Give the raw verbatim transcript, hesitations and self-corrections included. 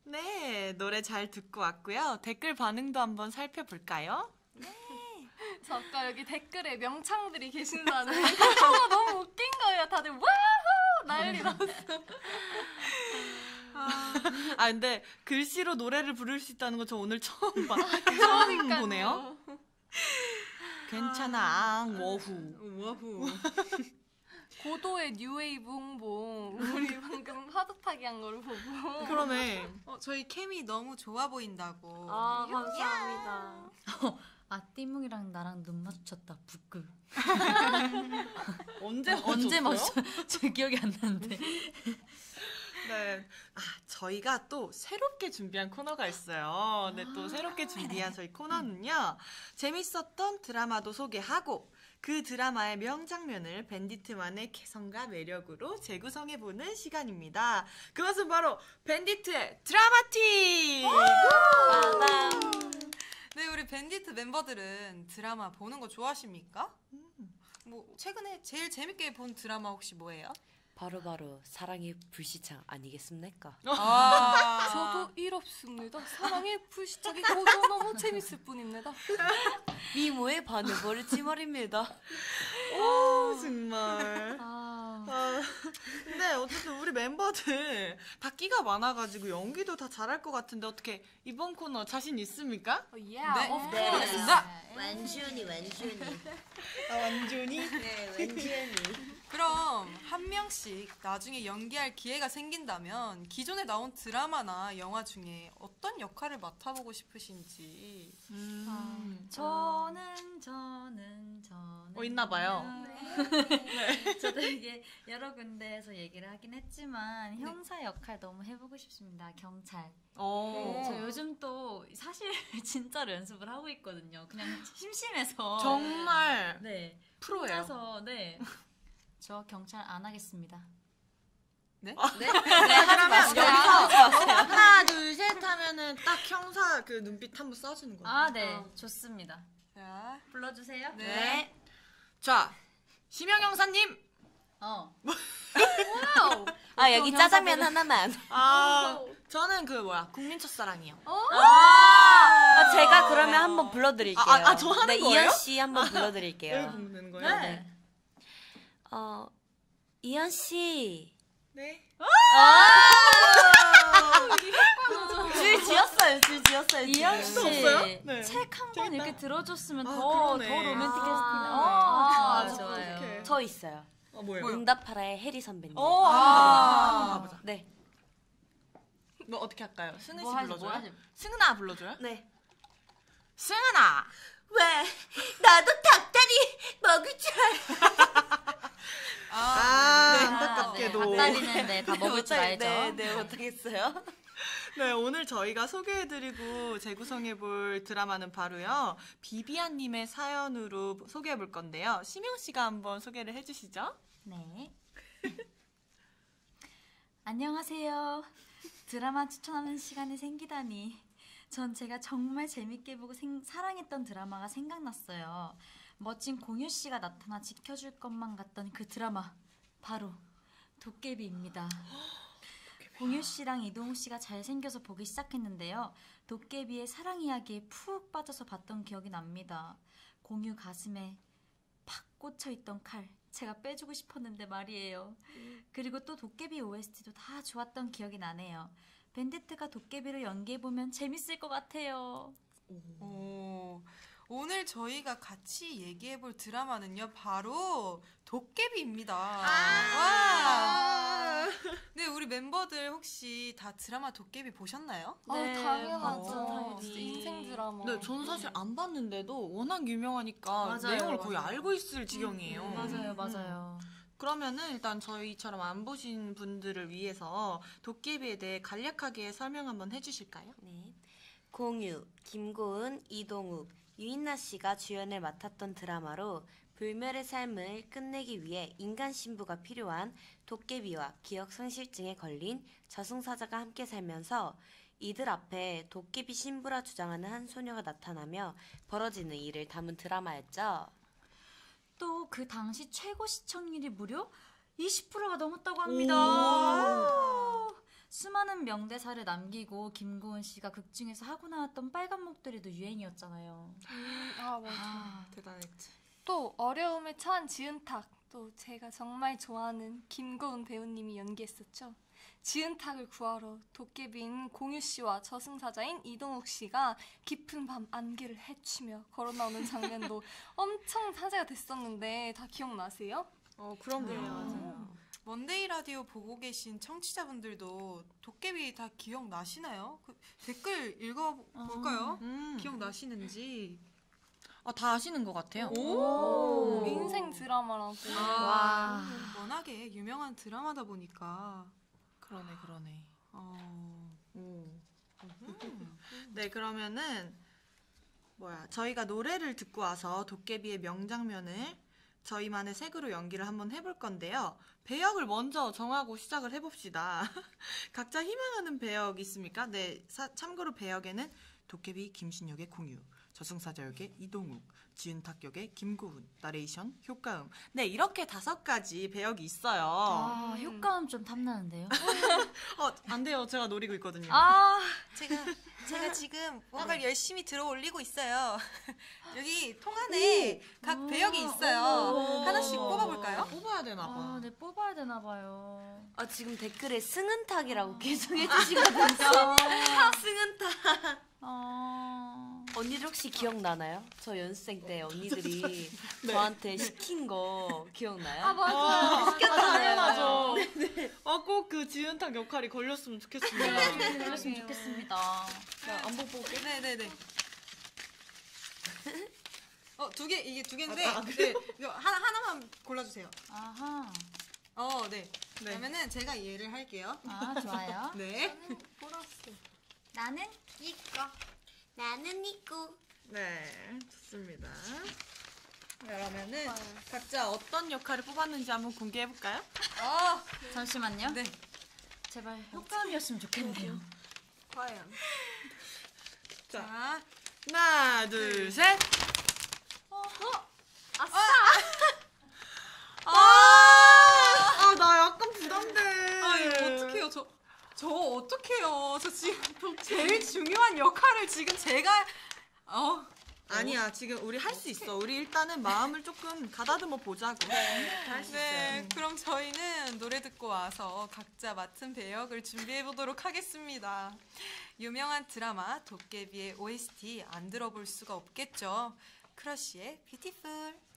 네, 노래 잘 듣고 왔고요. 댓글 반응도 한번 살펴볼까요? 네. 저 아까 여기 댓글에 명창들이 계신다는 그거 너무 웃긴 거예요. 다들 와우 난리 났어. 아, 아 근데 글씨로 노래를 부를 수 있다는 거 저 오늘 처음 봐. 처음 보네요. 괜찮아, 워후. 워후. 고도의 뉴웨이브 홍보. 우리 방금 하드타기 한 거를 보고. 그러네. 어, 저희 케미 너무 좋아 보인다고. 아, 감사합니다. 아, 띠뭉이랑 나랑 눈 마주쳤다. 부끄. 언제 언제 마주쳤? 제 기억이 안 나는데. 네, 아 저희가 또 새롭게 준비한 코너가 있어요. 네, 또 새롭게 준비한 저희 코너는요. 재밌었던 드라마도 소개하고 그 드라마의 명장면을 밴디트만의 개성과 매력으로 재구성해보는 시간입니다. 그것은 바로 밴디트의 드라마틱! 네, 우리 밴디트 멤버들은 드라마 보는 거 좋아하십니까? 음. 뭐 최근에 제일 재밌게 본 드라마 혹시 뭐예요? 바로바로 사랑의 불시착 아니겠습니까? 아 저도 이롭습니다. 사랑의 불시착이 고도 너무 재밌을 뿐입니다. 미모의 반을 버리지 말입니다. 오, 정말. 아, 아, 근데 어쨌든 우리 멤버들 다 끼가 많아가지고 연기도 다 잘할 것 같은데 어떻게 이번 코너 자신 있습니까? 어, yeah, 네. of 네. course. 알겠습니다. 완전히 완전히. 아, 완전히? 네, 완전히. 그럼 한 명씩 나중에 연기할 기회가 생긴다면 기존에 나온 드라마나 영화 중에 어떤 역할을 맡아보고 싶으신지. 음. 아, 저는 저는 저는 어, 있나 봐요. 네. 저도 이게 여러 군데에서 얘기를 하긴 했지만 형사 역할 너무 해보고 싶습니다. 경찰. 어. 저 요즘 또 사실 진짜로 연습을 하고 있거든요. 그냥 심심해서. 정말 네. 프로예요. 혼자서 네. 저 경찰 안 하겠습니다. 네? 네? 네, 그러면 여기서 하나, 둘, 셋 하면은 딱 형사 그 눈빛 한번 쏴주는 거예요. 아, 네. 좋습니다. 자, 불러주세요. 네. 자, 심영 형사님. 어. 와우. 아, 여기 짜장면 하나만. 아, 저는 그 뭐야 국민 첫사랑이요. 아, 제가 그러면 한번 불러드릴게요. 아, 아, 아, 저 하는 네, 거예요? 이현 씨 한번 여기 불러드릴게요. 부르는 거예요? 네. 어, 이현 씨. 네. 줄 지었어요, 줄 지었어요. 이현 지금. 씨, 없어요? 네. 책 한 권 재밌다. 이렇게 들어줬으면 아, 더, 그러네. 더 로맨틱했을 텐데. 아, 어, 아, 좋아요, 좋아요. 어떡해. 저 있어요. 아 뭐예요? 응답하라의 해리 선배님. 어, 아. 한번 가보자. 네. 뭐 어떻게 할까요? 승은 뭐 씨 하지, 불러줘요? 뭐 하지? 승은아 불러줘요? 네. 승은아. 왜? 나도 닭다리 먹을 줄 알아. 아, 네. 안타깝게도. 네, 닭다리는 네, 다 먹을 줄 알죠. 네, 네, 못하겠어요. 네, 오늘 저희가 소개해드리고 재구성해볼 드라마는 바로요. 비비안님의 사연으로 소개해볼 건데요. 심영 씨가 한번 소개를 해주시죠. 네. 안녕하세요. 드라마 추천하는 시간이 생기다니. 전 제가 정말 재밌게 보고 생, 사랑했던 드라마가 생각났어요. 멋진 공유 씨가 나타나 지켜줄 것만 같던 그 드라마. 바로 도깨비입니다. 공유 씨랑 이동욱 씨가 잘생겨서 보기 시작했는데요. 도깨비의 사랑 이야기에 푹 빠져서 봤던 기억이 납니다. 공유 가슴에 팍 꽂혀있던 칼. 제가 빼주고 싶었는데 말이에요. 그리고 또 도깨비 오에스티도 다 좋았던 기억이 나네요. 밴디트가 도깨비를 연기해보면 재밌을 것 같아요. 오, 오늘 저희가 같이 얘기해볼 드라마는요, 바로 도깨비입니다. 와. 네, 우리 멤버들 혹시 다 드라마 도깨비 보셨나요? 어, 네, 당연하죠. 어, 진짜 인생 드라마. 네, 저는 사실 안 봤는데도 워낙 유명하니까 맞아요, 내용을 거의 맞아요. 알고 있을 지경이에요. 음, 맞아요, 맞아요. 그러면은 일단 저희처럼 안 보신 분들을 위해서 도깨비에 대해 간략하게 설명 한번 해주실까요? 네. 공유, 김고은, 이동욱, 유인나 씨가 주연을 맡았던 드라마로 불멸의 삶을 끝내기 위해 인간 신부가 필요한 도깨비와 기억 상실증에 걸린 저승사자가 함께 살면서 이들 앞에 도깨비 신부라 주장하는 한 소녀가 나타나며 벌어지는 일을 담은 드라마였죠. 또 그 당시 최고 시청률이 무려 이십 퍼센트가 넘었다고 합니다. 오. 수많은 명대사를 남기고 김고은 씨가 극 중에서 하고 나왔던 빨간 목도리도 유행이었잖아요. 음, 아 맞아. 아, 대단했지. 또 어려움에 처한 지은탁, 또 제가 정말 좋아하는 김고은 배우님이 연기했었죠. 지은탁을 구하러 도깨비인 공유 씨와 저승사자인 이동욱 씨가 깊은 밤 안개를 헤치며 걸어 나오는 장면도 엄청 화제가 됐었는데 다 기억나세요? 어, 그럼요. 맞아요. 먼데이 라디오 보고 계신 청취자분들도 도깨비 다 기억나시나요? 그 댓글 읽어볼까요? 음. 기억나시는지. 아, 다 아시는 것 같아요. 오! 인생 드라마라고. 아, 워낙에 유명한 드라마다 보니까. 그러네, 그러네. 어, 오. 네, 그러면은 뭐야? 저희가 노래를 듣고 와서 도깨비의 명장면을 저희만의 색으로 연기를 한번 해볼 건데요. 배역을 먼저 정하고 시작을 해봅시다. 각자 희망하는 배역 있습니까? 네, 사- 참고로 배역에는 도깨비 김신역의 공유, 저승사자 역의 이동욱, 지은탁 역의 김고은, 나레이션 효과음. 네, 이렇게 다섯 가지 배역이 있어요. 아, 효과음 좀 탐나는데요? 어, 안 돼요. 제가 노리고 있거든요. 아, 제가, 제가 지금 뭔가를 열심히 들어 올리고 있어요. 여기 통 안에 각 배역이 있어요. 오. 하나씩 뽑아볼까요? 뽑아야 되나 봐. 아, 네, 뽑아야 되나 봐요. 아, 지금 댓글에 승은탁이라고 계속 해주시거든요. 승은탁. 아, 언니들 혹시 기억나나요? 저 연습생 때 언니들이 네. 저한테 시킨 거 기억나요? 아 맞아요. 아, 당연하죠. 아, 꼭 그 지은탁 역할이 걸렸으면 좋겠습니다. 그랬으면 좋겠습니다. 자, 안 보고 올게. 네네네. 어, 두 개, 이게 두 개인데. 아, 아, 네, 이거 하나, 하나만 골라주세요. 아하. 어, 네. 네. 그러면은 제가 이해를 할게요. 아, 좋아요. 네. 보라스. 나는 이거. 나는 이꾸. 네, 좋습니다. 그러면은 각자 어떤 역할을 뽑았는지 한번 공개해볼까요? 어, 잠시만요. 네. 제발 효과음이었으면 좋겠네요. 과연. 자, 자, 하나, 둘, 셋. 아! 아, 나 약간 부담돼. 아, 이거 어떡해요. 저, 저 어떡해요. 저 지금 제일 중요한 역할을 지금 제가, 어. 아니야, 지금 우리 할 수 있어. 우리 일단은 마음을 조금 가다듬어 보자고. 할 수 네, 있어요. 그럼 저희는 노래 듣고 와서 각자 맡은 배역을 준비해 보도록 하겠습니다. 유명한 드라마 도깨비의 오에스티 안 들어볼 수가 없겠죠. 크러쉬의 뷰티풀.